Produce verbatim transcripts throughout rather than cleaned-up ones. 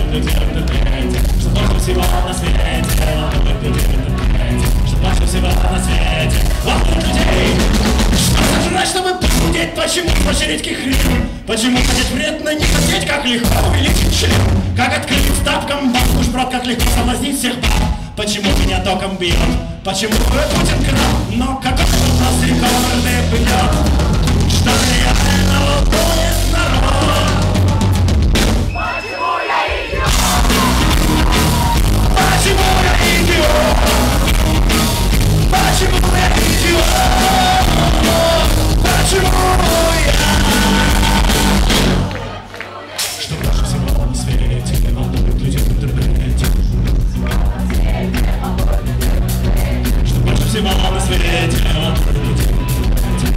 люди терпеть, что больше всего на свете волнует людей терпеть, что больше всего на свете волнует людей. Что сожрать, чтобы похудеть? Почему больше редких рим? Почему хотеть вредно, не хотеть? Как легко увеличить член? Как открыть тапком банку шпрот? Как легко соблазнить всех баб? Почему меня током бьет? Почему Путин крал? Но какой у нас рекорды бьет? Что реально волнует народ? Почему я идиот? Почему я идиот? Почему я идиот? Почему я? Что больше всего на свете волнует людей в интернете? Что больше всего на свете волнует людей в интернете?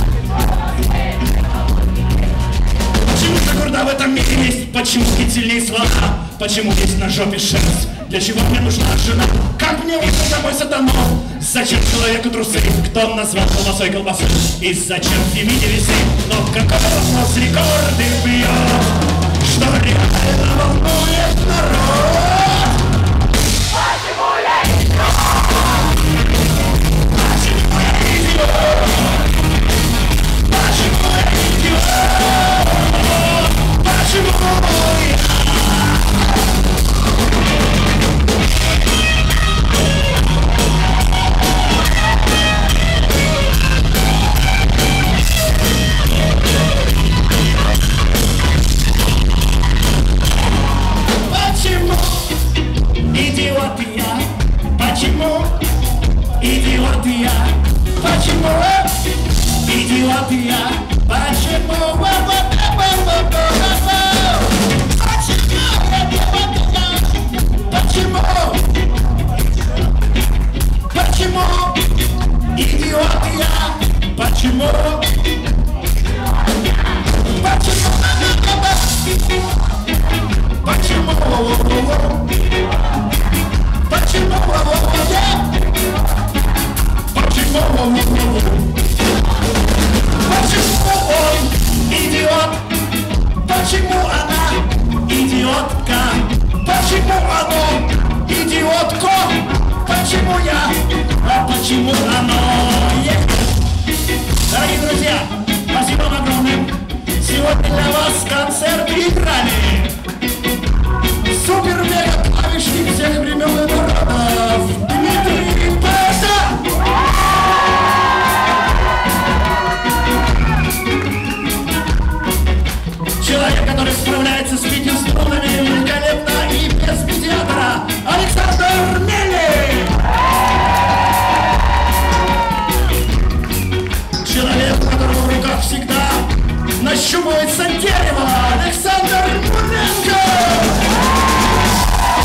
Почему же горда в этом мире есть? Почему кительные слова? Почему есть на жопе шерсть? Для чего мне нужна жена? Как мне выйти домой сатану? Зачем человеку трусы? Кто назвал колбасой колбасы? И зачем фемине весы? Но какой вопрос рекорды бьет? Что реально волнует народ? Почему я идиот? Почему я идиот? Почему я идиот? Почему я? Идиот я, почему? Идиот я, почему? Идиот я, почему? Почему? Почему? Идиот я, почему? Почему? Почему? Почему я? Почему? Почему он идиот? Почему она идиотка? Почему оно идиотко? Почему я? А почему оно? Дорогие друзья, спасибо вам огромное. Сегодня для вас концерт играли супер-мега-клавишник всех времен и народов Дмитрий Песа! Человек, который справляется с пятью струнами великолепно и без медиатора, Александр Мельник! Человек, у которого в руках всегда нащупывается дерево, Александр Муренко!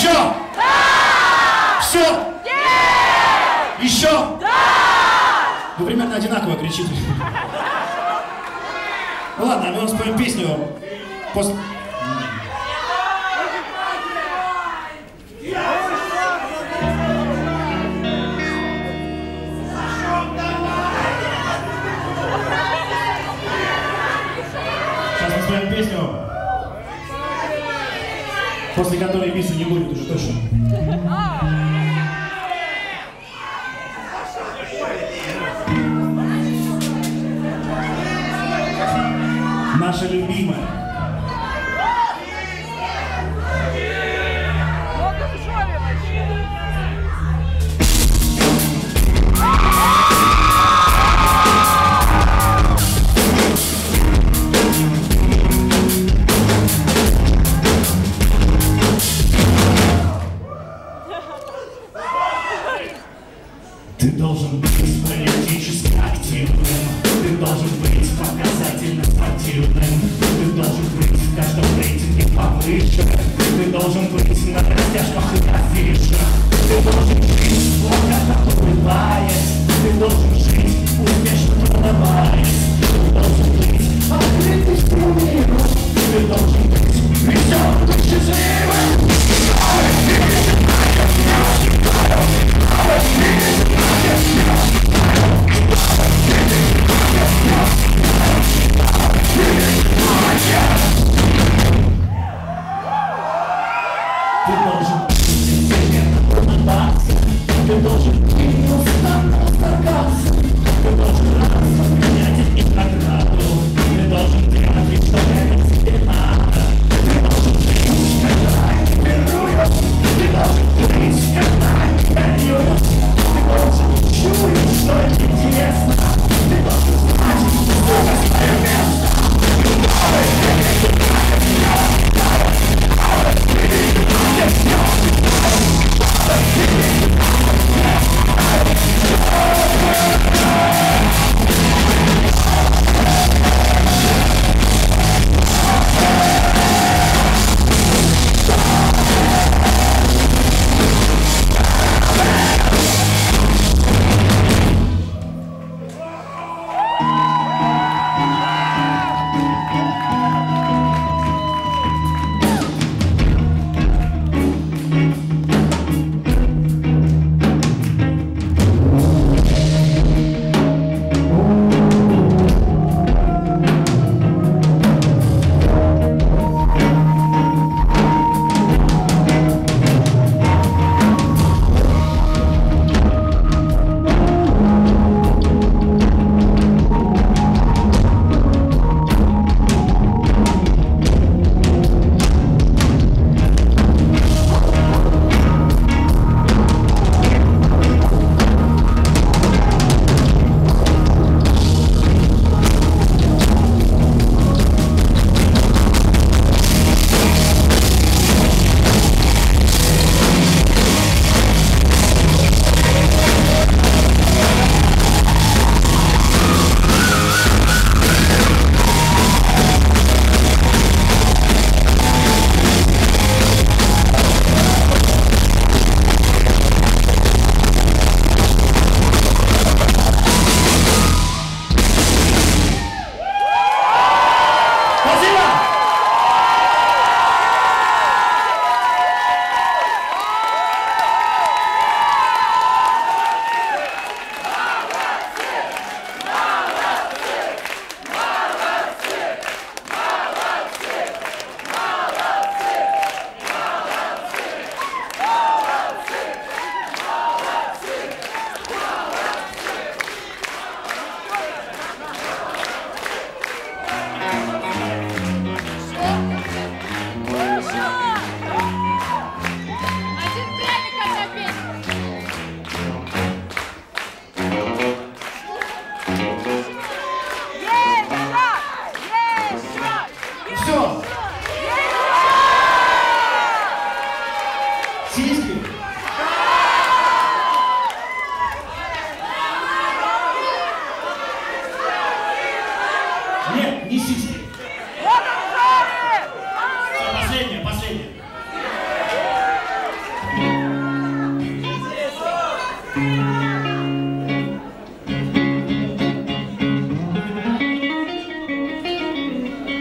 Еще? Да! Все? Нет! Еще? Да! Вы примерно одинаково кричите. Ну ладно, мы вам споем песню после... Сейчас мы споем песню, после которой Мишу не будет уже точно. Наша любимая. Ты должен быть политически активным, ты должен быть показательно спортивным, ты должен быть в каждом рейтинге повыше, ты должен быть на растяжках и афишах, ты должен жить, плохо улыбаясь, ты должен жить, успешно продаваясь, ты должен быть открытый всему миру, ты должен быть веселым и счастливым. Ты должен улыбаться, ты должен неустанно стараться, ты должен радоваться, принять их награду, ты должен делать лишь, что это тебе надо, ты должен жить, когда они берут, ты должен жить, когда они берут, ты должен чуять, что это интересно, ты должен знать, что это свое место.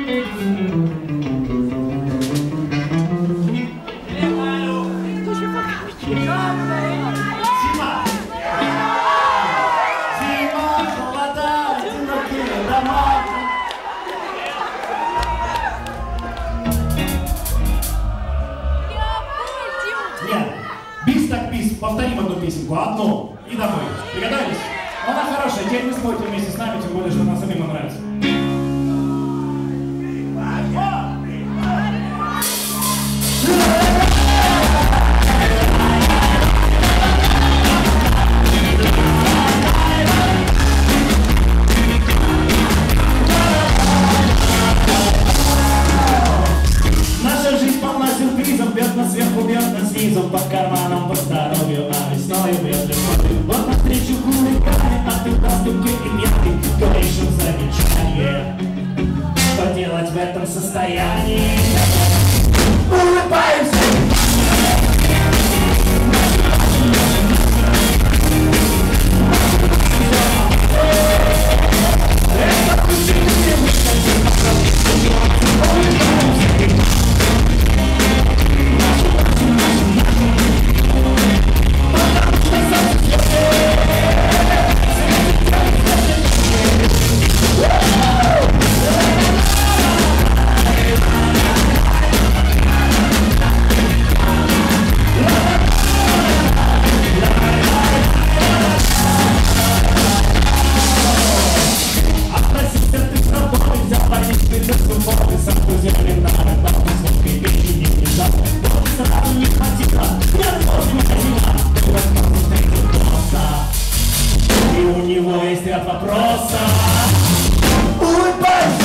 Повторим одну песенку, одну, и домой. Приготовились? Она хорошая, теперь вы спойте вместе с нами, тем более, что она самим нравится. Наша жизнь полна сюрпризов, бедно сверху, бедно снизу, по карманам, по здоровью, а весною без любви. Вот навстречу хулигане, а ты в галстуке и меткой говоришь им замечание. Что делать в этом состоянии? Улыбаемся! И у него есть ряд вопросов. Улыбайся!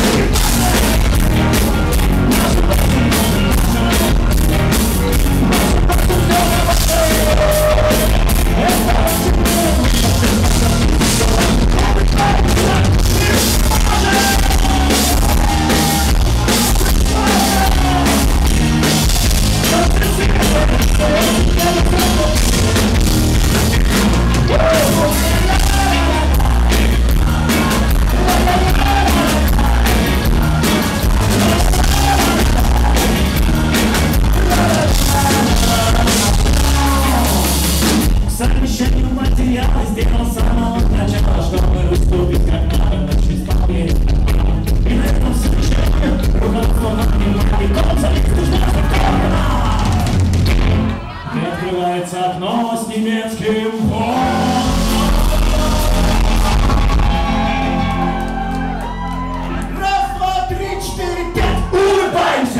Совмещению материала сделал с самого начала, чтобы выступить как надо, начать попеть. И на этом совмещении руководство нам не внимание, концерт нужна закона. И открывается окно с немецким фоном. Раз, два, три, четыре, пять, улыбаемся!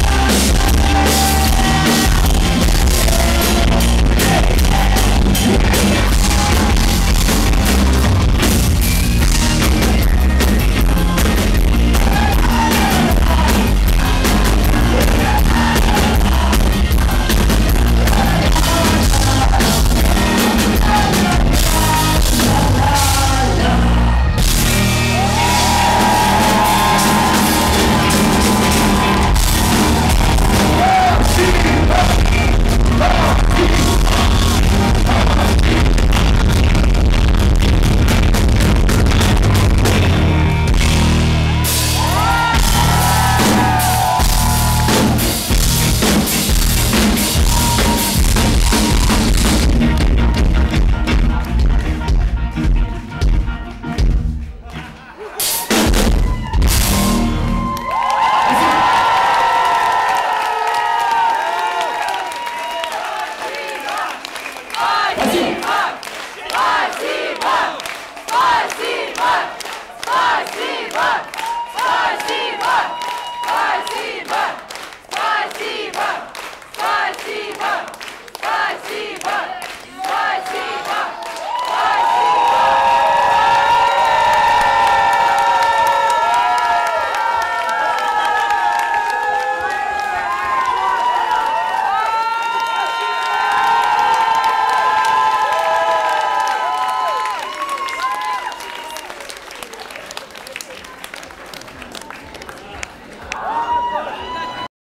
Yeah. Спасибо! Спасибо! Спасибо! Спасибо!